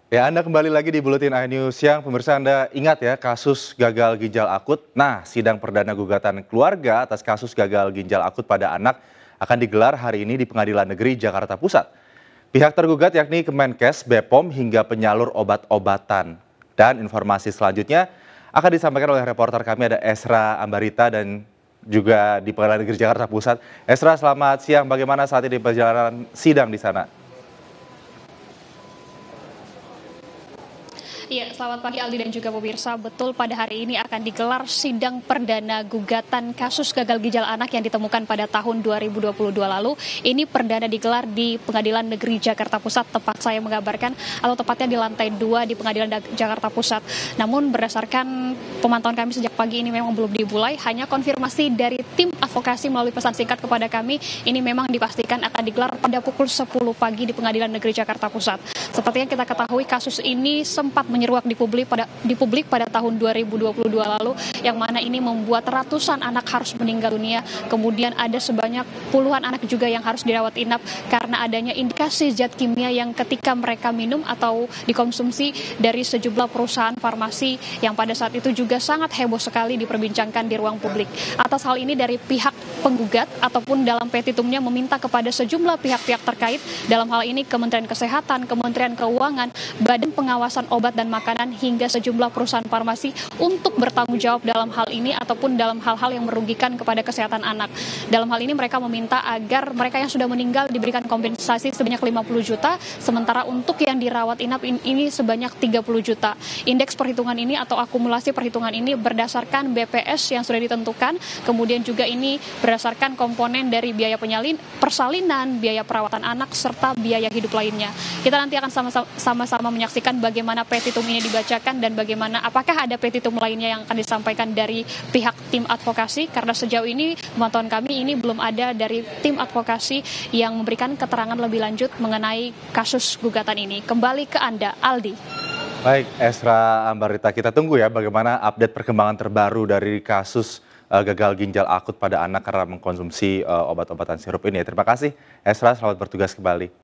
Ya, Anda kembali lagi di Buletin iNews Siang. Pemirsa, Anda ingat ya kasus gagal ginjal akut? Nah, sidang perdana gugatan keluarga atas kasus gagal ginjal akut pada anak akan digelar hari ini di Pengadilan Negeri Jakarta Pusat. Pihak tergugat yakni Kemenkes, BPOM, hingga penyalur obat-obatan. Dan informasi selanjutnya akan disampaikan oleh reporter kami ada Esra Ambarita dan juga di Pengadilan Negeri Jakarta Pusat. Esra, selamat siang. Bagaimana saat ini perjalanan sidang di sana? Iya, selamat pagi Aldi dan juga pemirsa. Betul, pada hari ini akan digelar sidang perdana gugatan kasus gagal ginjal anak yang ditemukan pada tahun 2022 lalu. Ini perdana digelar di Pengadilan Negeri Jakarta Pusat, tempat saya mengabarkan, atau tepatnya di lantai 2 di Pengadilan Jakarta Pusat. Namun berdasarkan pemantauan kami sejak pagi ini memang belum dimulai, hanya konfirmasi dari tim advokasi melalui pesan singkat kepada kami, ini memang dipastikan akan digelar pada pukul 10 pagi di Pengadilan Negeri Jakarta Pusat. Seperti yang kita ketahui, kasus ini sempat menyeruak di publik pada tahun 2022 lalu, yang mana ini membuat ratusan anak harus meninggal dunia. Kemudian ada sebanyak puluhan anak juga yang harus dirawat inap karena adanya indikasi zat kimia yang ketika mereka minum atau dikonsumsi dari sejumlah perusahaan farmasi yang pada saat itu juga sangat heboh sekali diperbincangkan di ruang publik. Atas hal ini dari pihak penggugat ataupun dalam petitumnya meminta kepada sejumlah pihak-pihak terkait, dalam hal ini Kementerian Kesehatan, Kementerian Keuangan, Badan Pengawasan Obat dan Makanan, hingga sejumlah perusahaan farmasi untuk bertanggung jawab dalam hal ini ataupun dalam hal-hal yang merugikan kepada kesehatan anak. Dalam hal ini mereka meminta agar mereka yang sudah meninggal diberikan kompensasi sebanyak 50 juta, sementara untuk yang dirawat inap ini sebanyak 30 juta. Indeks perhitungan ini atau akumulasi perhitungan ini berdasarkan BPS yang sudah ditentukan, kemudian juga ini berdasarkan komponen dari biaya persalinan, biaya perawatan anak, serta biaya hidup lainnya. Kita nanti akan sama-sama menyaksikan bagaimana petitum ini dibacakan dan bagaimana apakah ada petitum lainnya yang akan disampaikan dari pihak tim advokasi, karena sejauh ini pemantauan kami ini belum ada dari tim advokasi yang memberikan keterangan lebih lanjut mengenai kasus gugatan ini. Kembali ke Anda, Aldi. Baik, Esra Ambarita, kita tunggu ya bagaimana update perkembangan terbaru dari kasus gagal ginjal akut pada anak karena mengkonsumsi obat-obatan sirup ini. Terima kasih, Esra, selamat bertugas kembali.